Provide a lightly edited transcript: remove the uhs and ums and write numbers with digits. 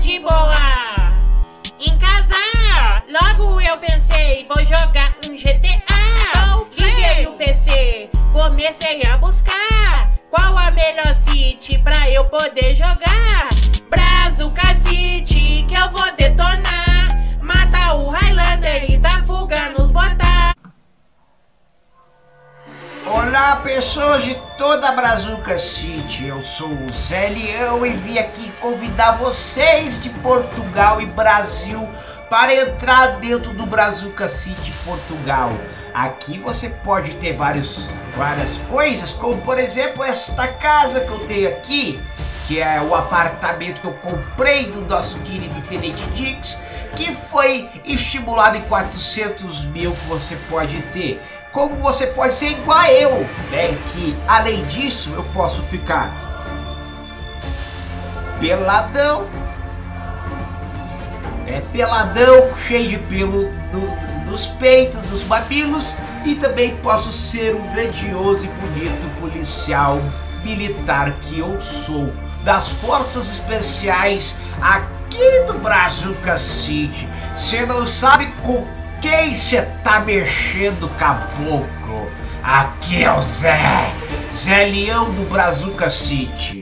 de boa em casa. Logo eu pensei, vou jogar um GTA. Liguei o PC, comecei a buscar qual a melhor city pra eu poder jogar. Brazuca City que eu vou detonar, matar o Highlander e dar fuga nos botar. Olá pessoas de toda a Brazuca City, eu sou o Zé Leão e vim aqui convidar vocês de Portugal e Brasil para entrar dentro do Brazuca City Portugal. Aqui você pode ter várias coisas, como por exemplo esta casa que eu tenho aqui, que é o apartamento que eu comprei do nosso querido Tenente Dix, que foi estimulado em 400 mil que você pode ter. Como você pode ser igual a eu, né? Que além disso eu posso ficar peladão, peladão, cheio de pelo nos peitos, dos mamilos, e também posso ser um grandioso e bonito policial militar que eu sou, das forças especiais aqui do Brazuca City. Você não sabe com quem você tá mexendo, caboclo? Aqui é o Zé Leão do Brazuca City.